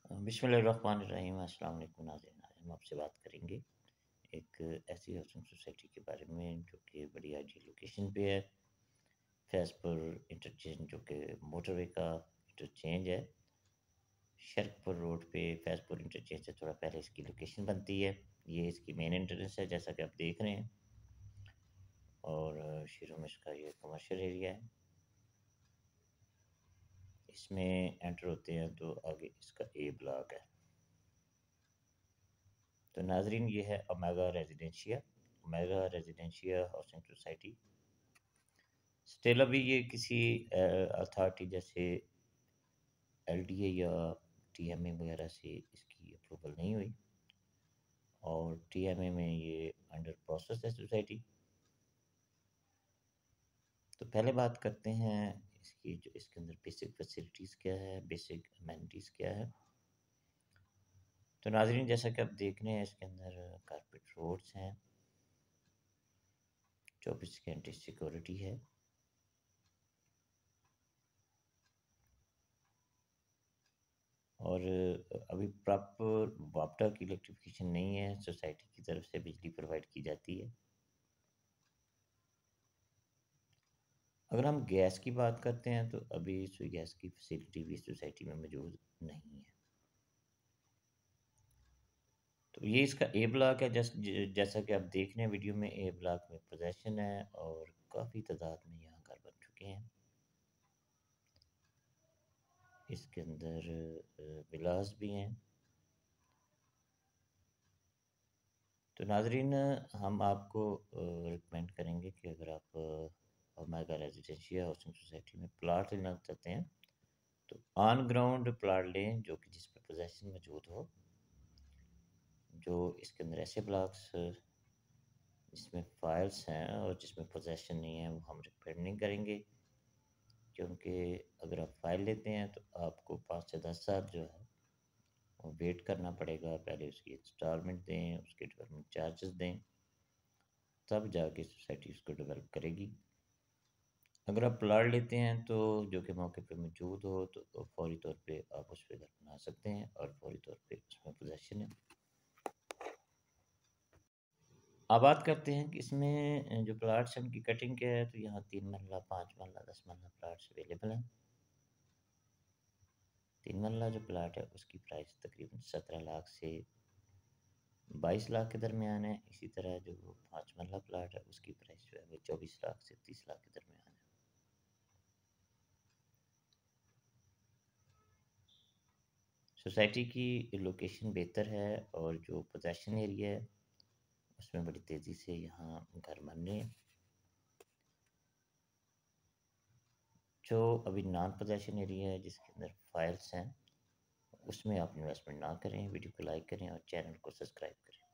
बिस्मिल्लाहिर्रहमानिर्रहीम। अस्सलाम वालेकुम नाज़रीन। आज हम आपसे बात करेंगे एक ऐसी हाउसिंग सोसाइटी के बारे में जो कि बड़ी आइडियल लोकेशन पे है। फैज़पुर इंटरचेंज जो कि मोटरवे का इंटरचेंज है। शरकपुर रोड पे फैज़पुर इंटरचेंज से थोड़ा पहले इसकी लोकेशन बनती है। ये इसकी मेन एंट्रेंस है जैसा कि आप देख रहे हैं, और शुरू में इसका ये कमर्शियल एरिया है। इसमें एंटर होते हैं तो आगे इसका ए ब्लॉक है। तो नाजरीन, ये है Omega Residencia housing society. Still अभी ये किसी अथॉरिटी जैसे एलडीए या टीएमए वगैरह से इसकी अप्रूवल नहीं हुई, और टीएमए में ये अंडर प्रोसेस है सोसाइटी। तो पहले बात करते हैं इसकी, जो इसके अंदर बेसिक फैसिलिटीज़ क्या है, बेसिक अमेनिटीज़ क्या है। तो नाजरीन, जैसा कि आप देख रहे हैं, इसके अंदर कारपेट रोड्स हैं, 24 घंटे सिक्योरिटी है, और अभी प्रॉपर वापडा की इलेक्ट्रिफिकेशन नहीं है। सोसाइटी की तरफ से बिजली प्रोवाइड की जाती है। अगर हम गैस की बात करते हैं तो अभी सुई गैस की फैसिलिटी भी सोसाइटी में मौजूद नहीं है। तो ये इसका ए ब्लॉक है। जैसा कि आप देख रहे हैं वीडियो में, ए ब्लॉक में पोजेसन है और काफ़ी तादाद में यहाँ घर बन चुके हैं। इसके अंदर विलास भी हैं। तो नाजरीन, हम आपको रिकमेंड करेंगे कि अगर आप ओमेगा रेजिडेंशियल हाउसिंग सोसाइटी में प्लाट लेना चाहते हैं तो ऑन ग्राउंड प्लाट लें जो कि जिस पर पोजेसन मौजूद हो। जो इसके अंदर ऐसे ब्लॉक्स जिसमें फाइल्स हैं और जिसमें पोजेसन नहीं है, वो हम रिकमेंड नहीं करेंगे, क्योंकि अगर आप फाइल लेते हैं तो आपको 5 से 10 साल जो है वो वेट करना पड़ेगा। पहले उसकी इंस्टॉलमेंट दें, उसके डेवलपमेंट चार्जेस दें, तब जाके सोसाइटी उसको डेवलप करेगी। अगर आप प्लाट लेते हैं तो जो कि मौके पे मौजूद हो तो फौरी तौर पे आप उस पर घर बना सकते हैं और फौरी तौर पे उसमें पोजेसन है। अब बात करते हैं कि इसमें जो प्लाट्स हैं उनकी कटिंग क्या है। तो यहाँ 3 मरला, 5 मरला, 10 मरला प्लाट्स अवेलेबल हैं। 3 मरला जो प्लाट है उसकी प्राइस तकरीबन 17 लाख से 22 लाख के दरमियान है। इसी तरह जो 5 मरला प्लाट है उसकी प्राइस जो है वो 24 लाख से 30 लाख के दरमियान है। सोसाइटी की लोकेशन बेहतर है और जो पोजेसन एरिया है उसमें बड़ी तेज़ी से यहाँ घर बन रहे हैं। जो अभी नॉन पोजेसन एरिया है जिसके अंदर फाइल्स हैं, उसमें आप इन्वेस्टमेंट ना करें। वीडियो को लाइक करें और चैनल को सब्सक्राइब करें।